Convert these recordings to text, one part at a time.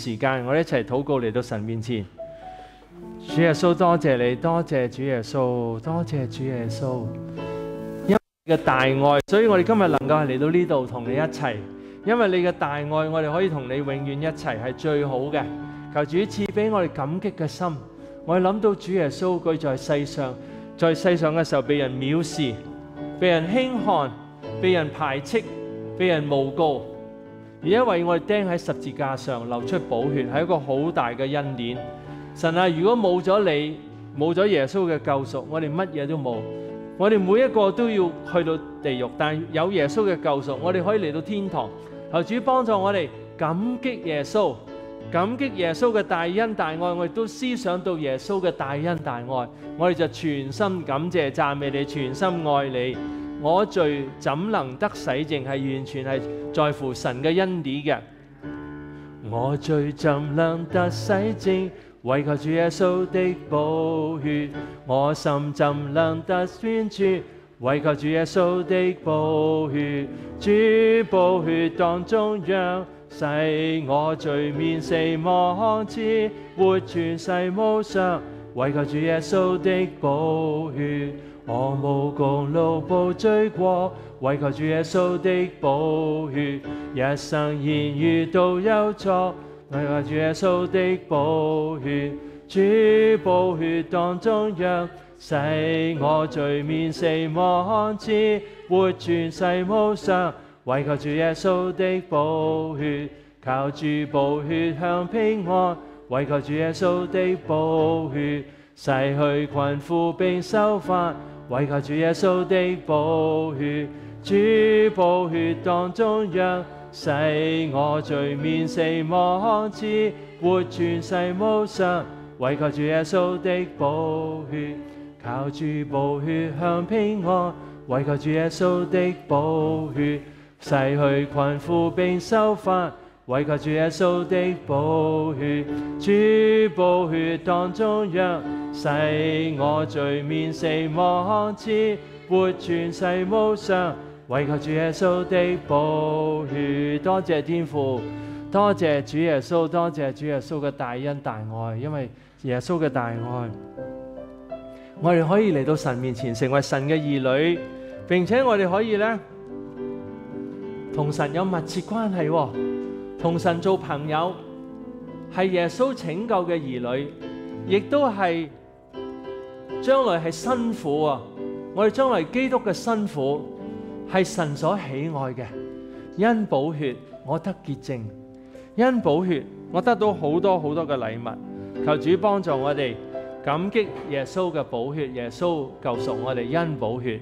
時間，我哋一齊禱告嚟到神面前。主耶穌，多謝你，多謝主耶穌，多謝主耶穌，因為你嘅大愛，所以我哋今日能夠係嚟到呢度同你一齊。因為你嘅大愛，我哋可以同你永遠一齊，係最好嘅。求主賜俾我哋感激嘅心。我哋諗到主耶穌佢在世上嘅時候，被人藐視，被人輕看，被人排斥，被人誣告，而因為我哋釘喺十字架上流出寶血，係一個好大嘅恩典。神啊，如果冇咗你，冇咗耶穌嘅救贖，我哋乜嘢都冇。我哋每一個都要去到地獄，但有耶穌嘅救贖，我哋可以嚟到天堂。求主幫助我哋感激耶穌，感激耶穌嘅大恩大愛，我哋都思想到耶穌嘅大恩大愛，我哋就全心感謝讚美你，全心愛你。我罪怎能得洗淨，係完全係在乎神嘅恩典嘅。我罪怎能得洗淨，唯求主耶穌的寶血。我心怎能得專注，唯求主耶穌的寶血。主寶血當中讓使我罪免死亡之活全世無常，唯求主耶穌的寶血。我無功勞無罪過，唯求主耶穌的寶血。一生言語都有錯，唯求主耶穌的寶血。主寶血當中讓使我罪免死亡之活全世無常，唯求主耶穌的寶血。靠主寶血享平安，唯求主耶穌的寶血。洗去困苦並受罰，唯求主耶穌的寶血。主寶血當中讓使我罪免死亡之活全世無常，唯求主耶穌的寶血。靠主寶血享平安，唯求主耶穌的寶血。洗去困苦並受罰，唯求主耶穌的寶血。主寶血當中讓使我罪免死亡之活全世無常，唯求主耶穌的寶血。多謝天父，多謝主耶穌，多謝主耶穌嘅大恩大愛。因為耶穌嘅大愛，我哋可以嚟到神面前成為神嘅兒女，並且我哋可以呢同神有密切關係，同神做朋友，係耶穌拯救嘅兒女，亦都係將來係新婦啊！我哋將來基督嘅新婦係神所喜愛嘅。因寶血我得潔淨，因寶血我得到好多好多嘅禮物。求主幫助我哋感激耶穌嘅寶血，耶穌救贖我哋因寶血。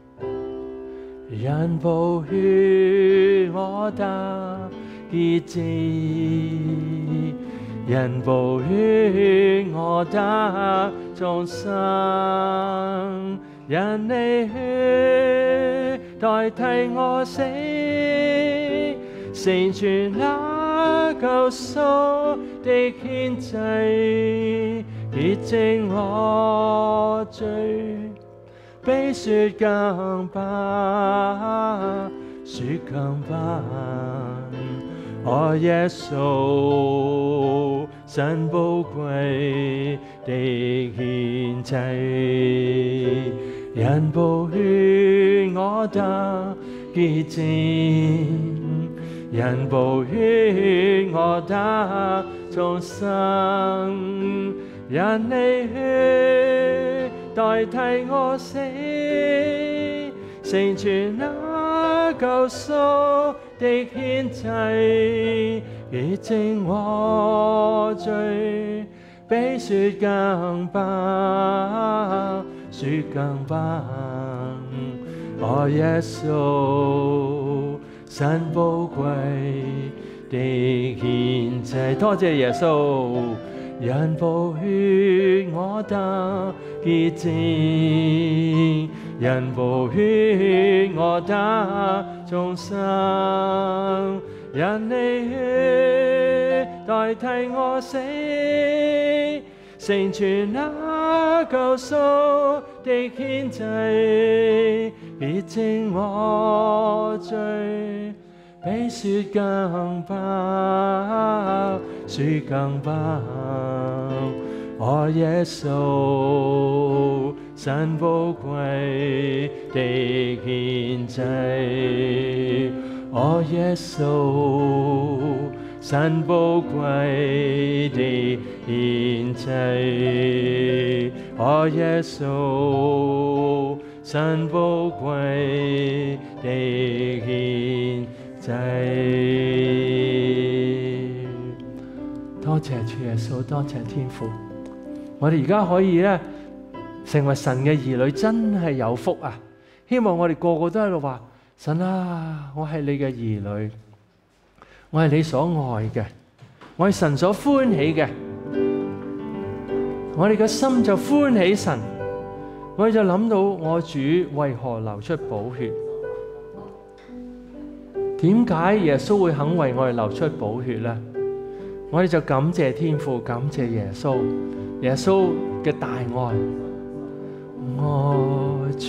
因寶血我得潔淨，因寶血我得重生，因你血代替我死，成全那救贖的獻祭，潔淨我罪，比雪更白，雪更白。我耶穌神寶貴的獻祭，因寶血我得潔淨，因寶血我得重生，因你血代替我死，成全那救贖的獻祭，潔淨我罪，比雪更白，雪更白。我耶穌神寶貴的獻祭，多謝耶穌。因寶血我得潔淨，因寶血我得重生，因你血代替我死，成全那救贖的獻祭，潔淨我罪， 比雪更白，雪更白。我耶穌，神寶貴的獻祭，我耶穌，神寶貴的獻祭，我耶穌，神寶貴的獻祭。多謝主耶穌，多謝天父。我哋而家可以咧成為神嘅兒女，真係有福啊！希望我哋個個都喺度話：神啊，我係你嘅兒女，我係你所愛嘅，我係神所歡喜嘅。我哋嘅心就歡喜神，我哋就諗到我主為何流出寶血？點解耶穌會肯為我哋流出寶血呢？我哋就感謝天父，感謝耶穌。耶穌嘅大愛，我主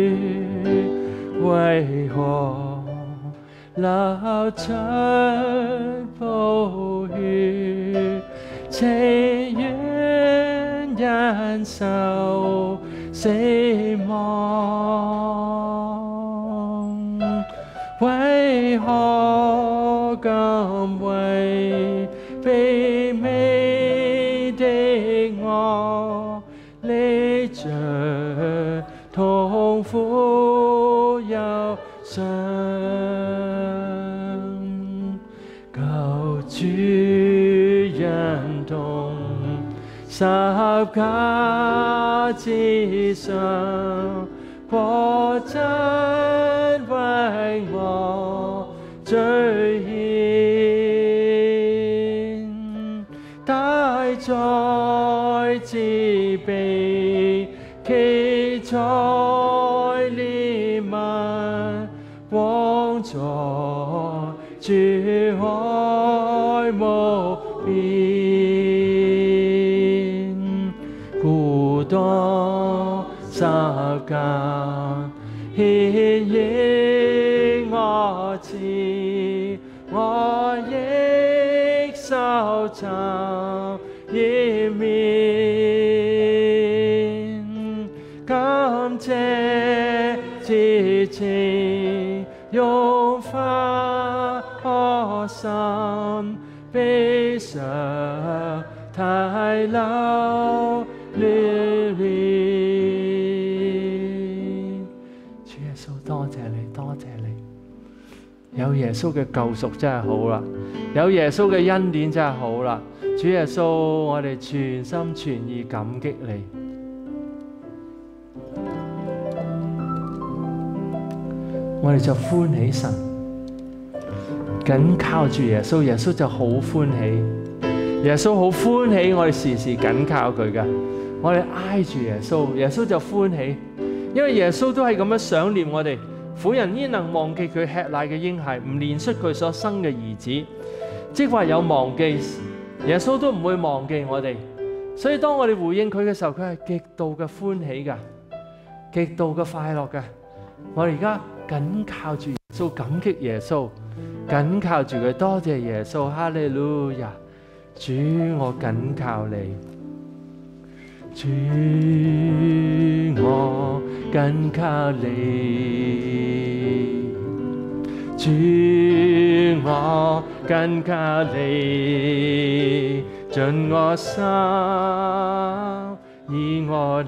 為何流出寶血，情願忍受死亡，為何甘為卑微的我，你着痛苦憂傷，救主忍痛十架之上，果真為我罪愆，帶在自卑，企在憐憫，光在主愛無邊，孤當十架牽引我前，我亦受尋掩面，感謝至情融化我心，悲傷太流戀戀。主耶穌，多謝你，多謝你。有耶穌嘅救贖真係好啦，有耶穌嘅恩典真係好啦。主耶穌，我哋全心全意感激你。我哋就歡喜神，緊靠住耶穌，耶穌就好歡喜。耶穌好歡喜，我哋時時緊靠佢㗎。我哋挨住耶穌，耶穌就歡喜，因為耶穌都係咁樣想念我哋。婦人焉能忘記佢吃奶嘅嬰孩，唔憐恤佢所生嘅兒子？即話有忘記，耶穌都唔會忘記我哋。所以當我哋回應佢嘅時候，佢係極度嘅歡喜㗎，極度嘅快樂㗎。我哋而家緊靠住耶穌，感激耶穌，緊靠住佢，多謝耶穌，哈利路亞！主，我緊靠你，主，我緊靠你，主，我緊靠你，盡我心以我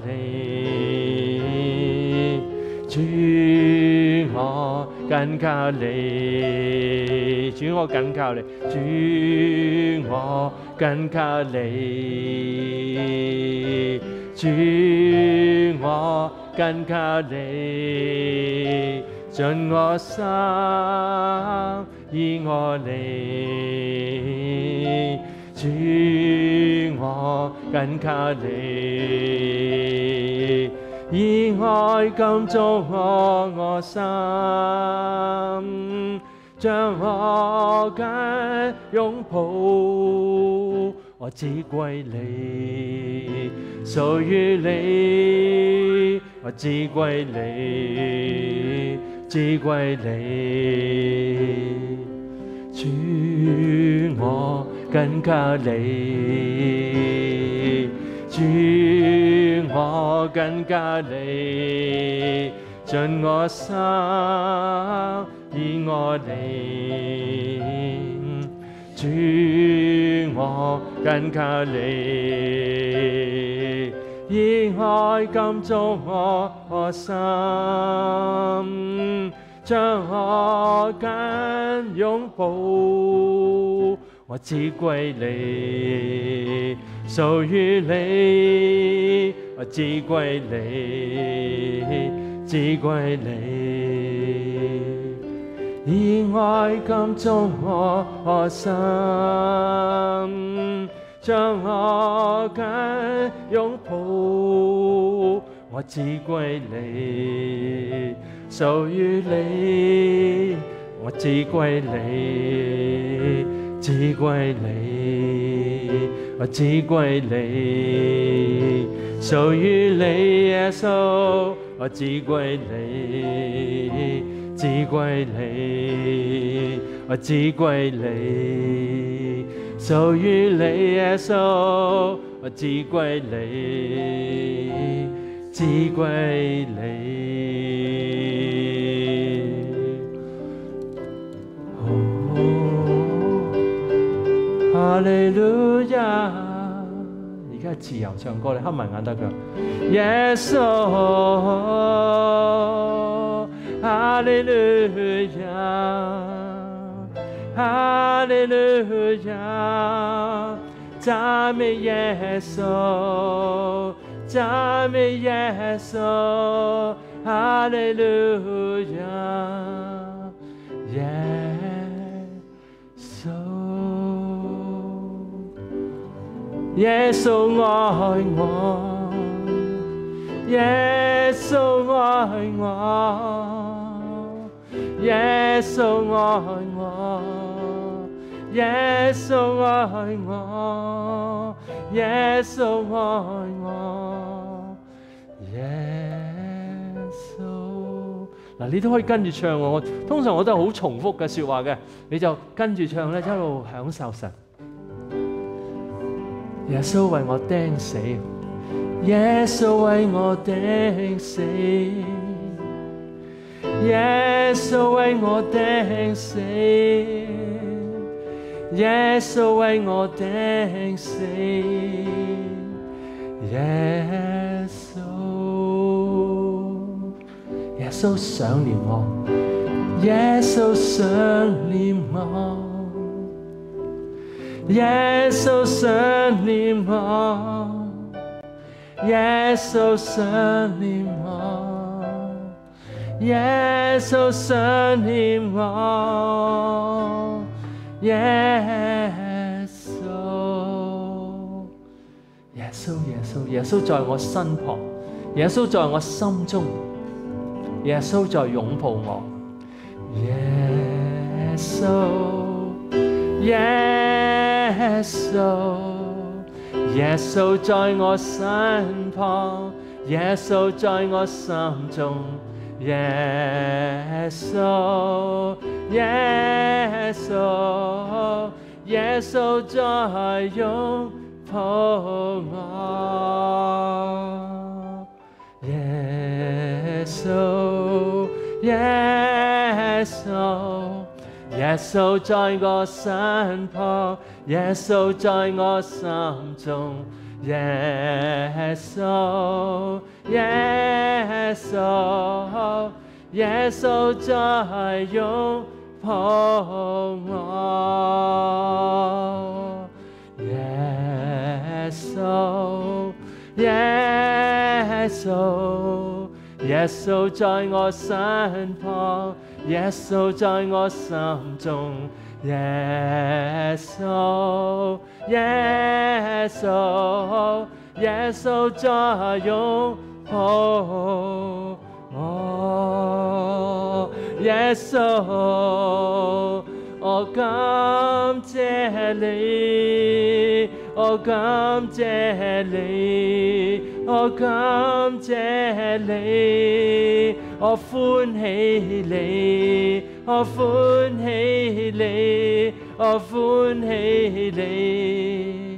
你，主，我緊靠你，主，我緊靠你，主，我緊靠你，主，我緊靠你，盡我心以我你，主，我緊靠你，以愛感觸我心，將我緊擁抱，我只歸你，屬於你，我只歸你，只歸你。 主我緊靠你，主我緊靠你，盡我心以我你，主我緊靠你，以愛感觸我心，將我緊擁抱，我只歸你，屬於你，我只歸你，只歸你，以愛感觸我心，將我緊擁抱，我只歸你，屬於你，我只歸你，只歸你，我只歸你，屬於你耶穌，我只歸你，只歸你，我只歸你，屬於你耶穌，我只歸你，只歸你。哈利路亞！而家係自由唱歌，你黑埋眼得㗎。耶穌，哈利路亞，哈利路亞，讚美耶穌，讚美耶穌，哈利路亞，耶穌。耶穌愛我，耶穌愛我，耶穌愛我，耶穌愛我，耶穌愛我，耶穌。嗱，你都可以跟住唱喎。通常我都係好重複嘅説話嘅，你就跟住唱咧，一路享受神。耶穌為我釘死，耶穌為我釘死，耶穌為我釘死，耶穌為我釘死，耶穌，耶穌想念我，耶穌想念我。耶穌想念我，耶穌想念我，耶穌想念我，耶穌，耶穌，耶穌，耶穌在我身旁，耶穌在我心中，耶穌在擁抱我，耶穌，耶穌，耶穌在我身旁，耶穌在我心中，耶穌，耶穌，耶穌在擁抱我，耶穌，耶穌。耶穌在我身旁，耶穌在我心中，耶穌，耶穌，耶穌在擁抱我，耶穌，耶穌，耶穌在我身旁。耶穌在我心中，耶穌，耶穌，耶穌在擁抱我，耶穌，我感謝你，我我感謝你，我感謝你，我歡喜你，我歡喜你，我歡喜你，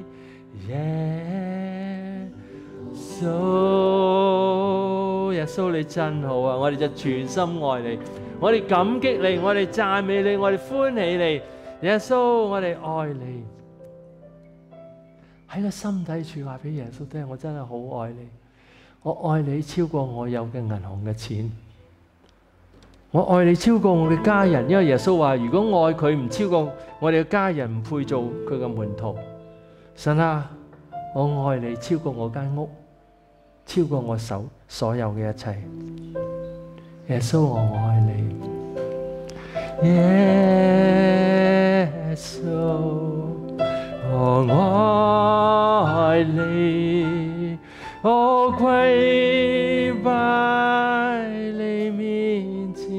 耶穌，耶穌你真好啊！我哋就全心愛你，我哋感激你，我哋讚美你，我哋歡喜你，耶穌，我哋愛你。喺個心底處話俾耶穌聽，我真係好愛你，我愛你超過我有嘅銀行嘅錢，我愛你超過我嘅家人，因為耶穌話如果愛佢唔超過我哋嘅家人，唔配做佢嘅門徒。神啊，我愛你超過我間屋，超過我所有嘅一切。耶穌，我愛你，耶穌。我愛你，我跪拜你面前，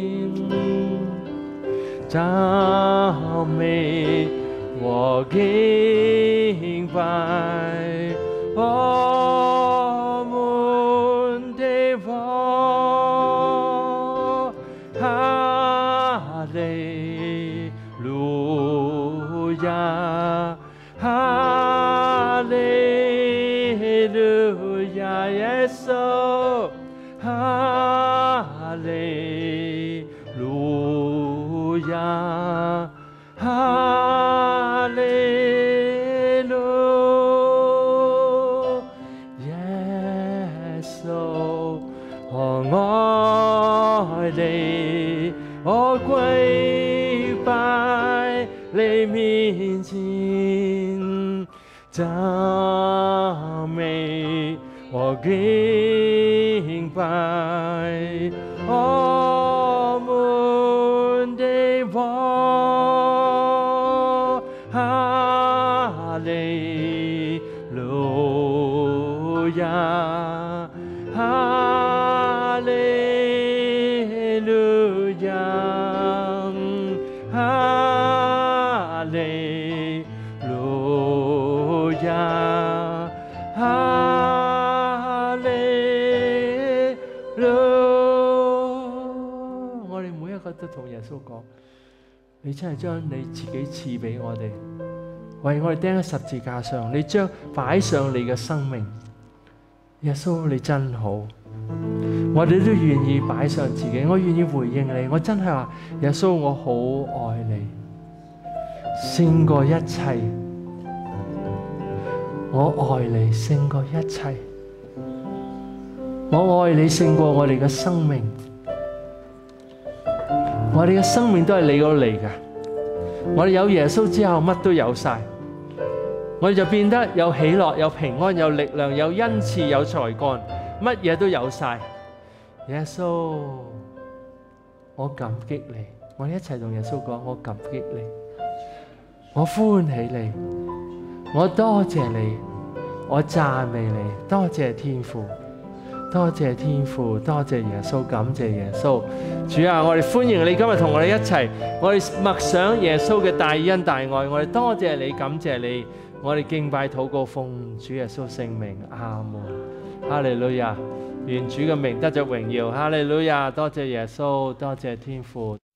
讚美和敬拜我們的王，哈利路亞。哈利路亞，耶穌，哈利路亞，哈利路，耶穌，我愛你，我跪拜你面前，讚美和敬拜我們的王，哈利路亞，哈利路亞，哈利路亞，哈利路。我哋每一個都同耶穌講，你真係將你自己賜俾我哋，為我哋釘喺十字架上，你將擺上你嘅生命。耶穌你真好，我哋都願意擺上自己，我願意回應你。我真係話，耶穌我好愛你，勝過一切。我愛你勝過一切，我愛你勝過我哋嘅生命。我哋嘅生命都係你嗰度嚟㗎，我哋有耶穌之後乜都有晒，我哋就變得有喜樂、有平安、有力量、有恩賜、有才幹，乜嘢都有晒。耶穌，我感激你，我哋一齊同耶穌講，我感激你，我歡喜你，我多謝你，我讚美你，多謝天父，多謝天父，多謝耶穌，感謝耶穌。主啊，我哋歡迎你今日同我哋一齊，我哋默想耶穌嘅大恩大愛，我哋多謝你，感謝你，我哋敬拜禱告奉主耶穌聖名，阿門。哈利路亞，願主嘅名得着榮耀。哈利路亞，多謝耶穌，多謝天父。